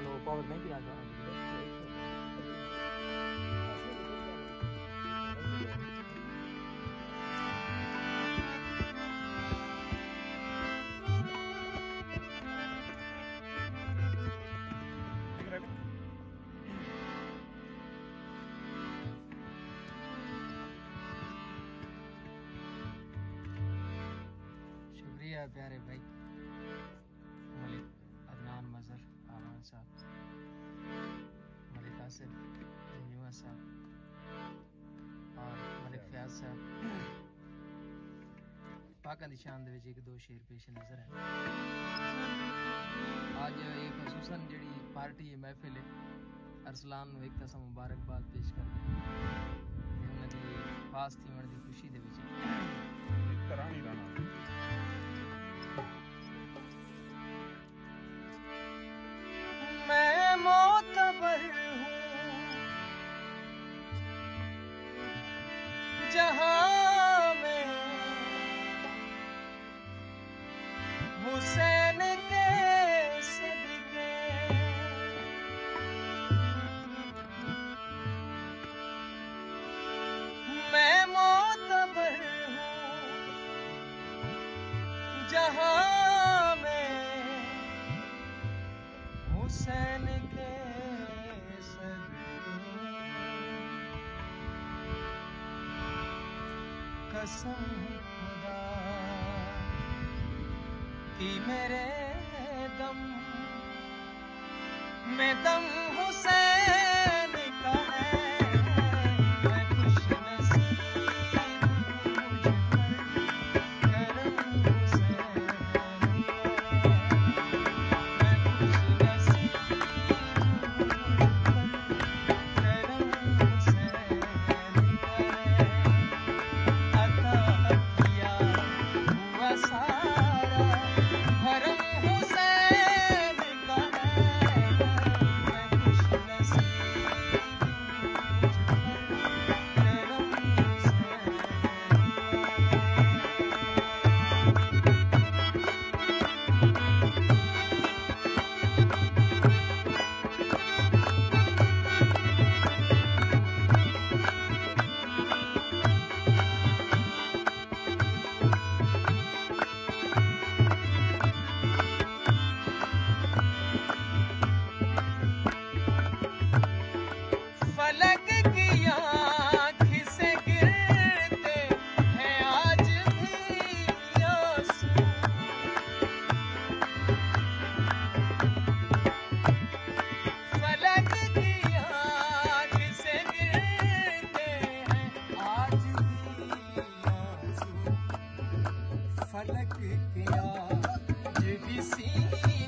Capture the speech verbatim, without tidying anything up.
Low power bank आ गया। शुक्रिया प्यारे भाई मलिक अदनान मजहर आमान साहब, मलिक आसिफ जंजुआ साहब और मलिक फयाज साहब। पाक दी शान दे विच एक दो शेर पेश नजर है। आज ये खसूसन जड़ी पार्टी महफिल है अरसलान नूं एक तसा मुबारकबाद पेश कर ते उन्हां दी पास थीवण दी खुशी दे विच करानी राना मैं मोतबर हूँ जहाँ में हुसैन के सदके मैं मोतबर हूँ जहाँ में हुसैन के सदके कसम खुदा की मेरे दम में दम हुसैन का है। मैं खुश नसीब मुझ पर करम हुसैन का है। फलक की आँख से गिरते हैं आज भी आंसू। फलक की आँख से गिरते हैं आज भी आंसू। फलक की आज भी सी